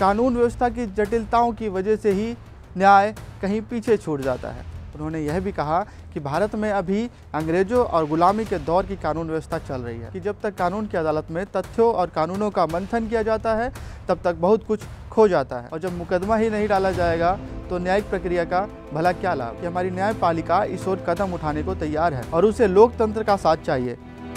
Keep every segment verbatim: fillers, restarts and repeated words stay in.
कानून व्यवस्था की जटिलताओं की वजह से ही न्याय कहीं पीछे छूट जाता है। उन्होंने यह भी कहा कि भारत में अभी अंग्रेजों और गुलामी के दौर की कानून व्यवस्था चल रही है कि जब तक कानून की अदालत में तथ्यों और कानूनों का मंथन किया जाता है तब तक बहुत कुछ खो जाता है, और जब मुकदमा ही नहीं डाला जाएगा तो न्यायिक प्रक्रिया का भला क्या लाभ। कि हमारी न्यायपालिका इस ओर कदम उठाने को तैयार है और उसे लोकतंत्र का साथ चाहिए।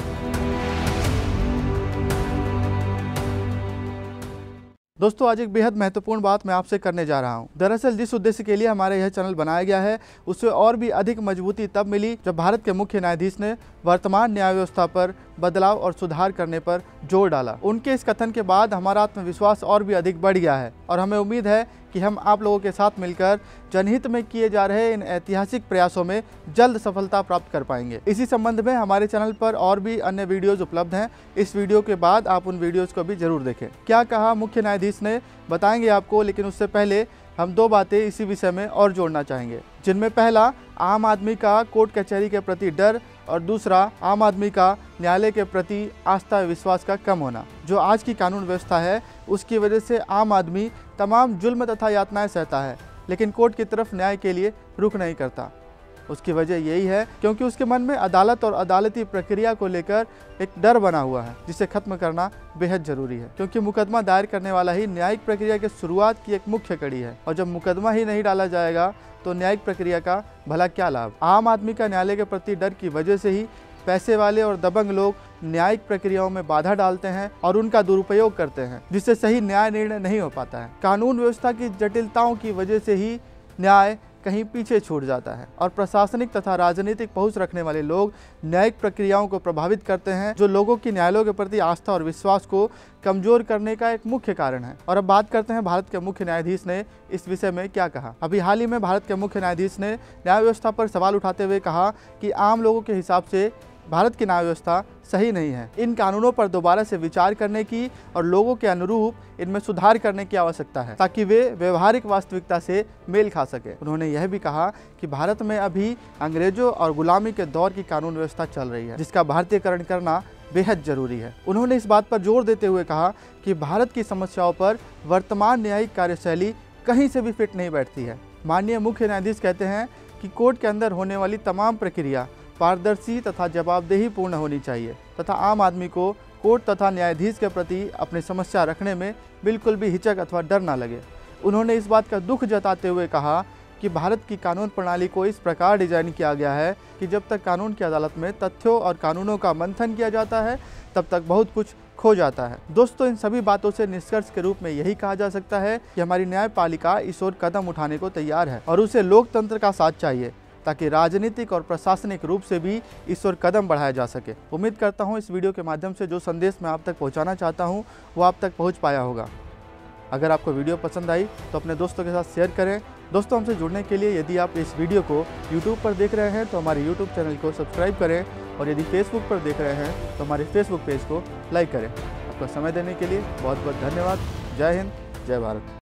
दोस्तों, आज एक बेहद महत्वपूर्ण बात मैं आपसे करने जा रहा हूं। दरअसल जिस उद्देश्य के लिए हमारा यह चैनल बनाया गया है उससे और भी अधिक मजबूती तब मिली जब भारत के मुख्य न्यायाधीश ने वर्तमान न्याय व्यवस्था पर बदलाव और सुधार करने पर जोर डाला। उनके इस कथन के बाद हमारा आत्मविश्वास और भी अधिक बढ़ गया है और हमें उम्मीद है कि हम आप लोगों के साथ मिलकर जनहित में किए जा रहे इन ऐतिहासिक प्रयासों में जल्द सफलता प्राप्त कर पाएंगे। इसी संबंध में हमारे चैनल पर और भी अन्य वीडियोज उपलब्ध हैं। इस वीडियो के बाद आप उन वीडियोज को भी जरूर देखें। क्या कहा मुख्य न्यायाधीश ने बताएंगे आपको, लेकिन उससे पहले हम दो बातें इसी विषय में और जोड़ना चाहेंगे, जिनमें पहला आम आदमी का कोर्ट कचहरी के प्रति डर और दूसरा आम आदमी का न्यायालय के प्रति आस्था विश्वास का कम होना। जो आज की कानून व्यवस्था है उसकी वजह से आम आदमी तमाम जुल्म तथा यातनाएं सहता है, लेकिन कोर्ट की तरफ न्याय के लिए रुख नहीं करता। उसकी वजह यही है क्योंकि उसके मन में अदालत और अदालती प्रक्रिया को लेकर एक डर बना हुआ है, जिसे खत्म करना बेहद जरूरी है। क्योंकि मुकदमा दायर करने वाला ही न्यायिक प्रक्रिया की शुरुआत की एक मुख्य कड़ी है, और जब मुकदमा ही नहीं डाला जाएगा तो न्यायिक प्रक्रिया का भला क्या लाभ। आम आदमी का न्यायालय के प्रति डर की वजह से ही पैसे वाले और दबंग लोग न्यायिक प्रक्रियाओं में बाधा डालते हैं और उनका दुरुपयोग करते हैं, जिससे सही न्याय निर्णय नहीं हो पाता है। कानून व्यवस्था की जटिलताओं की वजह से ही न्याय कहीं पीछे छूट जाता है और प्रशासनिक तथा राजनीतिक पहुंच रखने वाले लोग न्यायिक प्रक्रियाओं को प्रभावित करते हैं, जो लोगों की न्यायालयों के प्रति आस्था और विश्वास को कमजोर करने का एक मुख्य कारण है। और अब बात करते हैं भारत के मुख्य न्यायाधीश ने इस विषय में क्या कहा। अभी हाल ही में भारत के मुख्य न्यायाधीश ने न्याय व्यवस्था पर सवाल उठाते हुए कहा कि आम लोगों के हिसाब से भारत की न्याय व्यवस्था सही नहीं है। इन कानूनों पर दोबारा से विचार करने की और लोगों के अनुरूप इनमें सुधार करने की आवश्यकता है, ताकि वे व्यवहारिक वास्तविकता से मेल खा सके। उन्होंने यह भी कहा कि भारत में अभी अंग्रेजों और गुलामी के दौर की कानून व्यवस्था चल रही है, जिसका भारतीयकरण करना बेहद जरूरी है। उन्होंने इस बात पर जोर देते हुए कहा कि भारत की समस्याओं पर वर्तमान न्यायिक कार्यशैली कहीं से भी फिट नहीं बैठती है। माननीय मुख्य न्यायाधीश कहते हैं कि कोर्ट के अंदर होने वाली तमाम प्रक्रिया पारदर्शी तथा जवाबदेही पूर्ण होनी चाहिए तथा आम आदमी को कोर्ट तथा न्यायाधीश के प्रति अपनी समस्या रखने में बिल्कुल भी हिचक अथवा डर ना लगे। उन्होंने इस बात का दुख जताते हुए कहा कि भारत की कानून प्रणाली को इस प्रकार डिजाइन किया गया है कि जब तक कानून की अदालत में तथ्यों और कानूनों का मंथन किया जाता है तब तक बहुत कुछ खो जाता है। दोस्तों, इन सभी बातों से निष्कर्ष के रूप में यही कहा जा सकता है कि हमारी न्यायपालिका इस ओर कदम उठाने को तैयार है और उसे लोकतंत्र का साथ चाहिए, ताकि राजनीतिक और प्रशासनिक रूप से भी इस ओर कदम बढ़ाया जा सके। उम्मीद करता हूं इस वीडियो के माध्यम से जो संदेश मैं आप तक पहुंचाना चाहता हूं वो आप तक पहुंच पाया होगा। अगर आपको वीडियो पसंद आई तो अपने दोस्तों के साथ शेयर करें। दोस्तों, हमसे जुड़ने के लिए यदि आप इस वीडियो को यूट्यूब पर देख रहे हैं तो हमारे यूट्यूब चैनल को सब्सक्राइब करें, और यदि फेसबुक पर देख रहे हैं तो हमारे फेसबुक पेज को लाइक करें। आपका समय देने के लिए बहुत बहुत धन्यवाद। जय हिंद, जय भारत।